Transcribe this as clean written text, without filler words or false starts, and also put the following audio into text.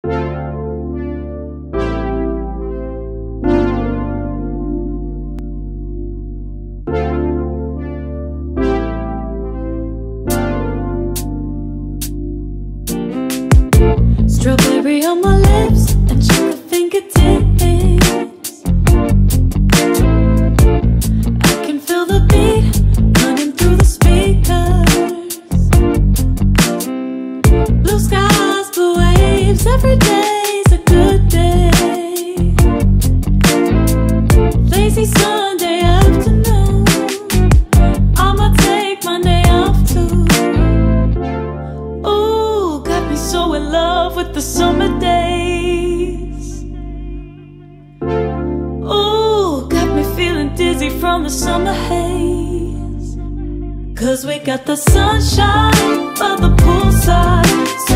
Strawberry on my lips and sugar fingertips. I can feel the beat running through the speakers. Blue skies, blue waves, every day's a good day. Lazy Sunday afternoon, I'ma take Monday off too. Ooh, got me so in love with the summer days. Ooh, got me feeling dizzy from the summer haze. 'Cause we got the sunshine by the poolside,